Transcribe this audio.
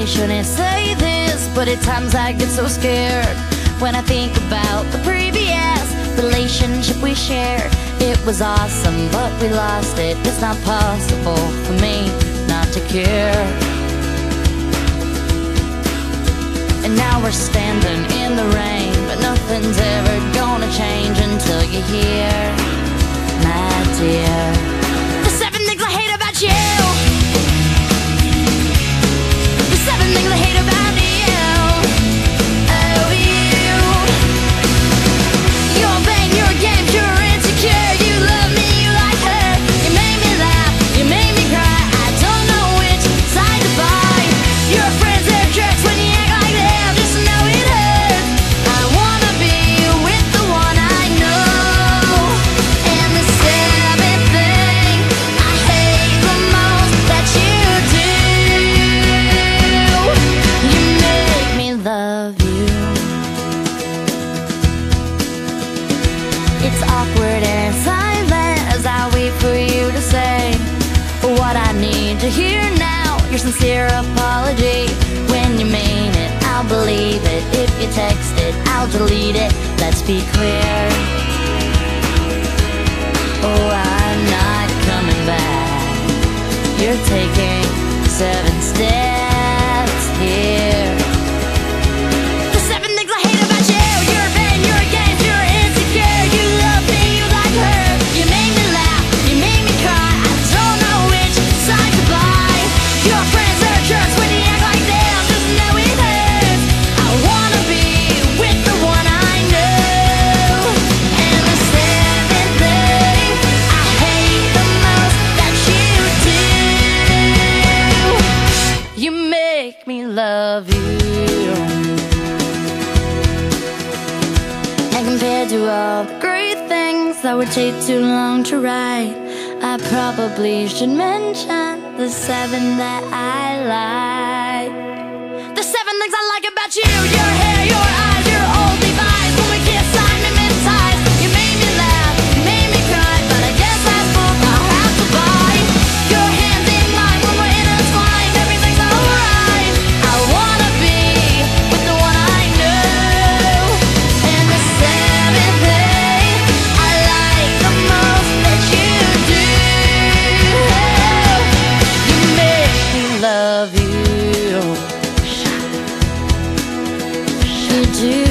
shouldn't say this, but at times I get so scared when I think about the previous relationship we shared. It was awesome, but we lost it. It's not possible for me not to care. And now we're standing in the rain, but nothing's ever gonna change until you're here, my dear. The 7 things I hate about you. The 7 things I hate about you. Oh, you. You're vain, you're a game, you're insecure. You love me, you like her. You made me laugh, you made me cry. I don't know which side to buy. Your friends, they're jerks when you act like them. Just know it hurts. I wanna be with the one I know. And the 7th thing I hate the most that you do, you make me love you. It's awkward and silent as I wait for you to say what I need to hear now. Your sincere apology. When you mean it, I'll believe it. If you text it, I'll delete it. Let's be clear. Oh, I'm not coming back. You're taking 7 steps here. The 7 things I hate about you. You're vain, you're a game, you're insecure. You love me, you like her. You made me laugh, you made me cry. I don't know which side to buy. Your friends are jerks when you act like them. Just know it hurts. I wanna be with the one I know. And the 7th thing I hate the most that you do, you make me love you. And compared to all the great things that would take too long to write, I probably should mention the 7 that I like. The 7 things I like about you. Your hair, your eyes, your old Levi's. When we kiss, I'm hypnotized. You made me laugh, you made me cry, but I guess that's book I'll have to buy. Your hands in mine when we're intertwined. Everything's alright. I wanna be with the one I know. And the 7th thing I like the most that you do, you make me love you. You do.